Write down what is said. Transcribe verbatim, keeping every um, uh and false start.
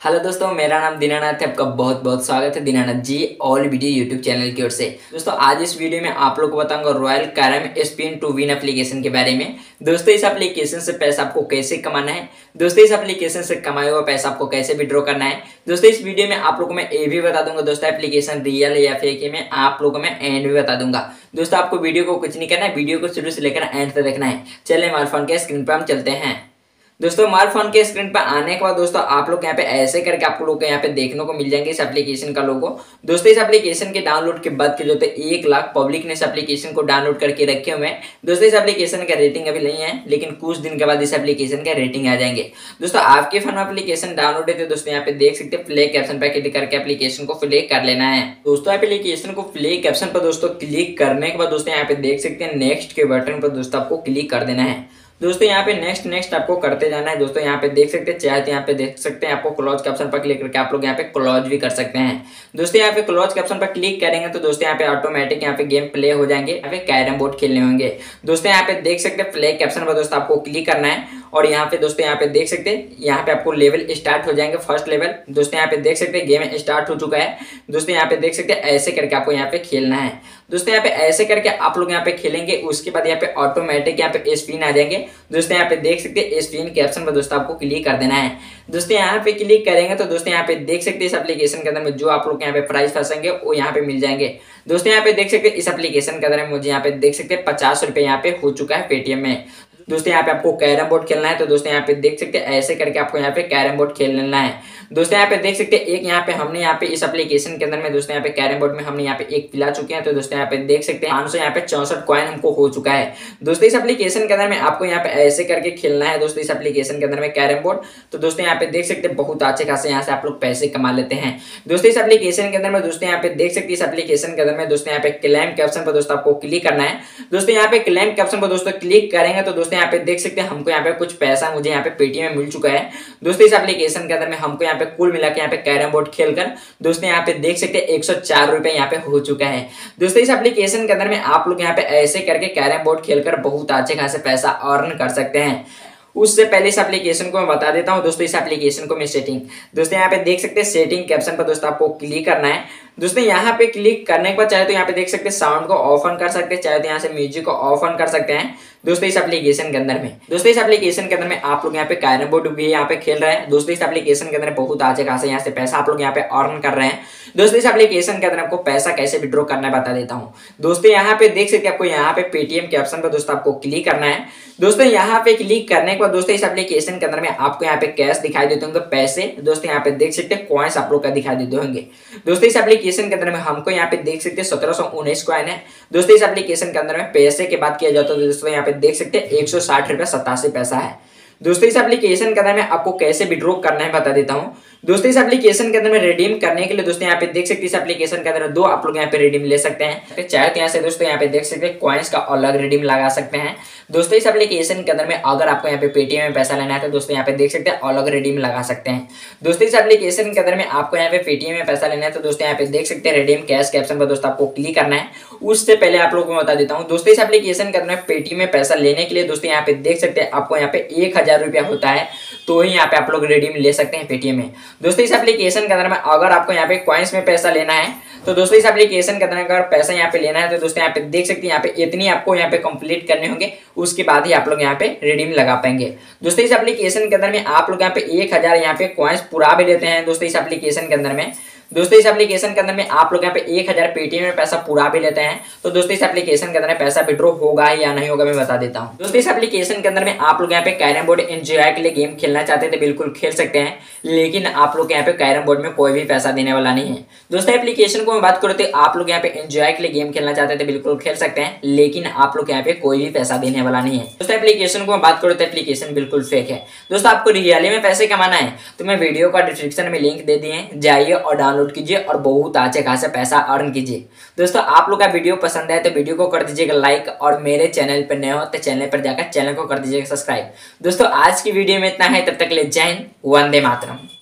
Hello दोस्तों, मेरा नाम दीनानाथ है। आपका बहुत बहुत स्वागत है Dinanath ji all video YouTube channel की ओर से। दोस्तों आज इस वीडियो में आप लोग को बताऊंगा royal carrom spin to win application के बारे में। दोस्तों इस एप्लीकेशन से पैसा आपको कैसे कमाना है, दोस्तों इस एप्लीकेशन से कमाया हुआ पैसा आपको कैसे विड्रॉ करना है। दोस्तों इस वीडियो में आप लोगों को मैं ये भी बता दूंगा दोस्तों एप्लीकेशन रियल है या फेक है, मैं आप लोगों को मैं एंड भी बता दूंगा। दोस्तों आपको वीडियो को कुछ नहीं करना है, वीडियो को शुरू से लेकर एंड तक देखना है। चलिए हमारे फोन के स्क्रीन पर हम चलते हैं। दोस्तों हमारे फोन के स्क्रीन पर आने के बाद दोस्तों आप लोग यहाँ पे ऐसे करके आप लोग को यहाँ पे देखने को मिल जाएंगे इस एप्लीकेशन का लोगो। दोस्तों इस एप्लीकेशन के डाउनलोड के बाद के जो थे एक लाख पब्लिक ने इस एप्लीकेशन को डाउनलोड करके रखे हुए हैं। दोस्तों इस एप्लीकेशन का रेटिंग अभी नहीं है, लेकिन कुछ दिन के बाद इस एप्लीकेशन का रेटिंग आ जाएंगे। दोस्तों आपके फोन में एप्लीकेशन डाउनलोड है तो दोस्तों यहाँ पे देख सकते हैं प्ले कैप्शन पे क्लिक करके एप्लीकेशन को प्ले कर लेना है। दोस्तों एप्लीकेशन को प्ले कैप्शन पर दोस्तों क्लिक करने के बाद दोस्तों यहाँ पे देख सकते हैं नेक्स्ट के बटन पर दोस्तों आपको क्लिक कर देना है। दोस्तों यहाँ पे नेक्स्ट नेक्स्ट आपको करते जाना है। दोस्तों यहाँ पे देख सकते हैं चाहे तो यहाँ पे देख सकते हैं आपको क्लोज कैप्शन पर क्लिक करके आप लोग यहाँ पे क्लोज भी कर सकते हैं। दोस्तों यहाँ पे क्लोज कैप्शन पर क्लिक करेंगे तो दोस्तों यहाँ पे ऑटोमेटिक यहाँ पे गेम प्ले हो जाएंगे, यहाँ पे कैरम बोर्ड खेलने होंगे। दोस्तों यहाँ पे देख सकते हैं प्ले कैप्शन पर दोस्तों आपको क्लिक करना है और यहाँ पे दोस्तों यहाँ पे देख सकते हैं यहाँ पे आपको लेवल स्टार्ट हो जाएंगे फर्स्ट लेवल। दोस्तों यहाँ पे देख सकते हैं गेम स्टार्ट हो चुका है। दोस्तों यहाँ पे देख सकते हैं ऐसे करके आपको यहाँ पे खेलना है। दोस्तों यहाँ पे ऐसे करके आप लोग यहाँ पे खेलेंगे, उसके बाद यहाँ पे ऑटोमेटिक यहाँ पे स्पिन आ जाएंगे। दोस्तों यहाँ पे देख सकते हैं स्पिन के ऑप्शन पर दोस्तों आपको क्लिक कर देना है। दोस्तों यहाँ पे क्लिक करेंगे तो दोस्तों यहाँ पे देख सकते हैं इस एप्लीकेशन के अंदर में जो आप लोग यहाँ पे प्राइस फंसेंगे वो यहाँ पे मिल जाएंगे। दोस्तों यहाँ पे देख सकते हैं इस एप्लीकेशन के अंदर में मुझे यहाँ पे देख सकते हैं पचास रुपए यहाँ पे हो चुका है पेटीएम में। दोस्तों यहाँ पे आपको कैरम बोर्ड खेलना है तो दोस्तों यहाँ पे देख सकते हैं ऐसे करके आपको यहाँ पे कैरम बोर्ड खेल लेना है। दोस्तों यहाँ पे देख सकते हैं एक यहाँ पे हमने यहाँ पे इस एप्लीकेशन के अंदर में दोस्तों यहाँ पे कैरम बोर्ड में हमने यहाँ पे एक पिला चुके हैं। तो दोस्तों यहाँ पे देख सकते हैं पाँच सौ यहाँ पे चौसठ कॉइन हमको हो चुका है। दोस्तों इस एप्लीकेशन के अंदर में आपको यहाँ पे ऐसे करके खेलना है। दोस्तों इस एप्लीकेशन के अंदर में कैरम बोर्ड तो दोस्तों यहाँ पे देख सकते हैं बहुत अच्छे खासे यहाँ से आप लोग पैसे कमा लेते हैं। दोस्तों इस एप्लीकेशन के अंदर में दोस्तों यहाँ पे देख सकते हैं इस एप्लीकेशन के अंदर में दोस्तों यहाँ पे क्लेम के ऑप्शन पर दोस्तों आपको क्लिक करना है। दोस्तों यहाँ पे क्लेम के ऑप्शन पर दोस्तों क्लिक करेंगे तो दोस्तों यहाँ पे देख सकते हैं हमको यहाँ पे कुछ पैसा मुझे यहाँ पे पेटीएम में मिल चुका है। दोस्तों इस एप्लीकेशन के अंदर में हमको यहाँ पे कुल मिला के यहाँ पे कैरम बोर्ड खेलकर दोस्तों यहाँ पे देख सकते हैं एक सौ चार रुपए यहाँ पे हो चुका है। दोस्तों इस एप्लीकेशन के अंदर में आप लोग यहाँ पे ऐसे करके कैरम बोर्ड खेलकर बहुत अच्छे खासे पैसा अर्न कर सकते हैं। उससे पहले इस एप्लीकेशन को मैं बता देता हूं। दोस्तों इस एप्लीकेशन को मैं सेटिंग दोस्तों यहाँ पे देख सकते हैं सेटिंग के ऑप्शन पर दोस्तों आपको क्लिक करना है। दोस्तों यहाँ पे क्लिक करने के बाद चाहे तो यहाँ पे देख सकते हैं साउंड को ऑफ ऑन कर सकते हैं, चाहे तो यहाँ से म्यूजिक को ऑफ ऑन कर सकते हैं। दोस्तों इस एप्लीकेशन के अंदर में दोस्तों इस एप्लीकेशन के अंदर में आप लोग यहाँ पे कैरम बोर्ड भी यहाँ पे खेल रहे हैं। दोस्तों इस एप्लीकेशन के अंदर बहुत अच्छे खासे यहाँ से पैसा आप लोग यहाँ पे अर्न कर रहे हैं। दोस्तों इस एप्लीकेशन के अंदर आपको पैसा कैसे विड्रॉ करना है बता देता हूँ। दोस्तों यहाँ पे देख सकते हैं आपको यहाँ पे पेटीएम के ऑप्शन पर दोस्तों आपको क्लिक करना है। दोस्तों यहाँ पे क्लिक करने के बाद दोस्तों इस एप्लीकेशन के अंदर में आपको यहाँ पे कैश दिखाई देते होंगे पैसे। दोस्तों यहाँ पे देख सकते हैं कॉइन्स आप लोग का दिखाई देते होंगे। दोस्तों इस एप्लीकेशन के अंदर में हमको यहाँ पे देख सकते हैं सत्रह सौ उन्नीस कॉइन है। दोस्तों इस एप्लीकेशन के अंदर में पैसे की बात किया जाता है तो दोस्तों यहाँ पे देख सकते हैं एक सौ साठ रुपया सतासी पैसा है। दोस्तों इस एप्लीकेशन के अंदर में आपको कैसे विड्रॉ करना है बता देता हूँ। दोस्तों इस एप्लीकेशन के अंदर में रिडीम करने के लिए दोस्तों यहाँ पे देख सकते हैं इस एप्लीकेशन के अंदर दो आप लोग यहाँ पे रिडीम ले सकते हैं। चाहे तो यहाँ से दोस्तों यहाँ पे देख सकते हैं कॉइन्स का अलग रिडीम लगा सकते हैं। दोस्तों इस एप्लीकेशन के अंदर में अगर आपको यहाँ पे पेटीएम में पैसा लेना है तो दोस्तों यहाँ पे देख सकते हैं अलग रिडीम लगा सकते हैं। दोस्तों इस एप्लीकेशन के अंदर में आपको यहाँ पे पेटीएम में पैसा लेना है तो दोस्तों यहाँ पे देख सकते हैं रिडीम कैश के ऑप्शन पर दोस्तों आपको क्लिक करना है। उससे पहले आप लोगों को बता देता हूँ दोस्तों इस एप्लीकेशन के अंदर में पेटीएम में पैसा लेने के लिए दोस्तों यहाँ पे देख सकते हैं आपको यहाँ पे एक हजार रुपया होता है तो ही यहाँ पे आप लोग रिडीम ले सकते हैं पेटीएम में। दोस्तों इस एप्लीकेशन के अंदर में अगर आपको यहाँ पे कॉइन्स में पैसा लेना है तो दोस्तों इस एप्लीकेशन के अंदर अगर पैसा यहाँ पे लेना है तो दोस्तों यहाँ पे देख सकते हैं यहाँ पे इतनी आपको यहाँ पे कंप्लीट करने होंगे, उसके बाद ही आप लोग यहाँ पे रिडीम लगा पाएंगे। दोस्तों इस एप्लीकेशन के अंदर में आप लोग यहाँ पे एक हजार यहाँ पे कॉइन्स पूरा भी लेते हैं। दोस्तों इस एप्लीकेशन के अंदर में दोस्तों इस एप्लीकेशन के अंदर में आप लोग यहाँ पे एक हजार पेटीएम में पैसा पूरा भी लेते हैं तो दोस्तों इस एप्लीकेशन के अंदर में पैसा विड्रॉ होगा या नहीं होगा मैं बता देता हूँ। दोस्तों इस एप्लीकेशन के अंदर में आप लोग यहाँ पे कैरम बोर्ड एंजॉय के लिए गेम खेलना चाहते हैं तो बिल्कुल खेल सकते हैं, लेकिन आप लोग यहाँ पे कैरम बोर्ड में कोई भी पैसा देने वाला नहीं है। दोस्तों एप्लीकेशन को मैं बात करूँ तो आप लोग यहाँ पे एंजॉय के लिए गेम खेलना चाहते हैं तो बिल्कुल खेल सकते हैं, लेकिन आप लोग यहाँ पे कोई भी पैसा देने वाला नहीं है। दोस्तों एप्लीकेशन को मैं बात करूँ तो एप्लीकेशन बिल्कुल फेक है। दोस्तों आपको रियली में पैसे कमाना है तो मैं वीडियो का डिस्क्रिप्शन में लिंक दे दिए, जाइए और डाउनलोड कीजिए और बहुत अच्छे खासे पैसा अर्न कीजिए। दोस्तों आप लोग का वीडियो पसंद है तो वीडियो को कर दीजिएगा लाइक और मेरे चैनल पर नए हो तो चैनल पर जाकर चैनल को कर दीजिएगा सब्सक्राइब। दोस्तों आज की वीडियो में इतना है, तब तक ले जय हिंद, वंदे मातरम।